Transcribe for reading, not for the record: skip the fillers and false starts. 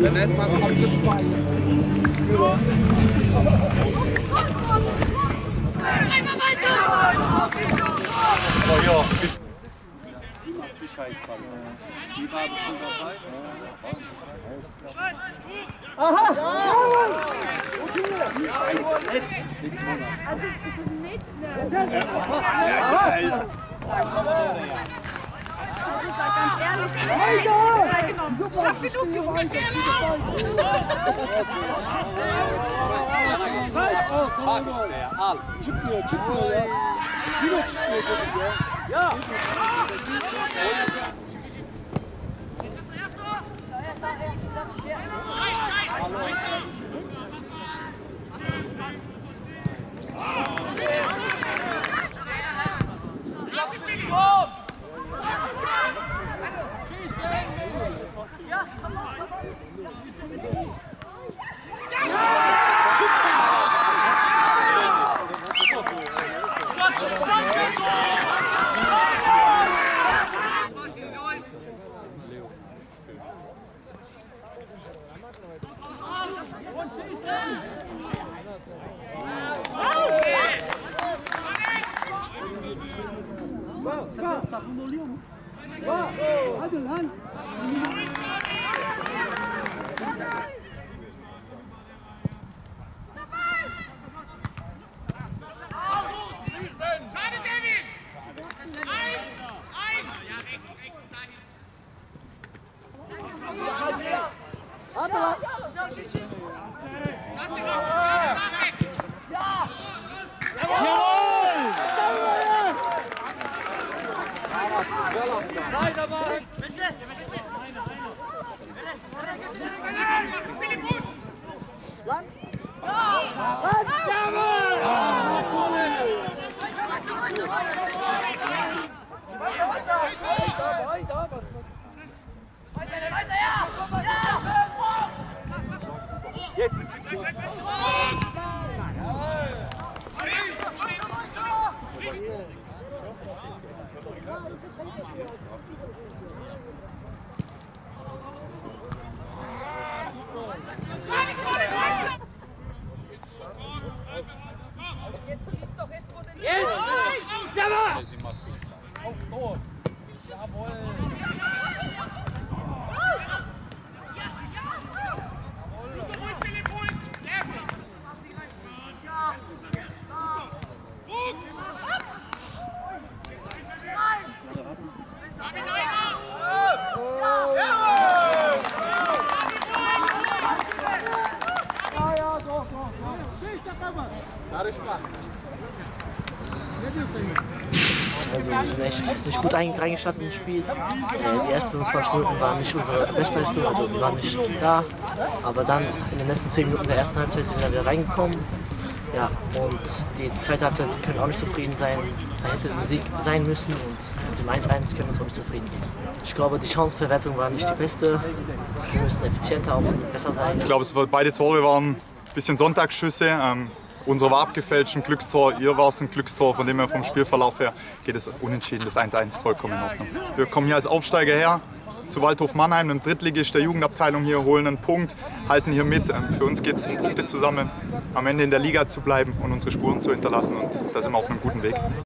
Dann nennt man es Einmal weiter! Oh ja. Sicherheitshalle. Die war bestimmt dabei. Aha! Nächsten Monat. Also, ist es ein Mädchen? Also, ich sag ganz ehrlich, ich hab genug Jungs. Çıkmıyor ya. Yine çıkmıyor çocuk ya. Ya. Takım oluyor mu? Hadi lan. Hadi lan. Weitermachen! Bitte! Lan. Lan. Also wir sind echt nicht gut reingestartet ins Spiel. Die ersten 25 Minuten waren nicht unsere Bestleistung, also wir waren nicht da. Aber dann in den letzten 10 Minuten der ersten Halbzeit sind wir wieder reingekommen. Ja, und die zweite Halbzeit können wir auch nicht zufrieden sein. Da hätte Musik sein müssen und mit dem 1:1 können wir uns auch nicht zufrieden geben. Ich glaube, die Chancenverwertung war nicht die beste. Wir müssen effizienter und besser sein. Ich glaube, beide Tore waren ein bisschen Sonntagsschüsse. Unsere war abgefälscht, ein Glückstor, ihr war es ein Glückstor, von dem her vom Spielverlauf her geht es unentschieden, das 1:1 vollkommen in Ordnung. Wir kommen hier als Aufsteiger her, zu Waldhof Mannheim, einem Drittligist der Jugendabteilung hier, holen einen Punkt, halten hier mit. Für uns geht es darum, Punkte zu sammeln, am Ende in der Liga zu bleiben und unsere Spuren zu hinterlassen und da sind wir auf einem guten Weg.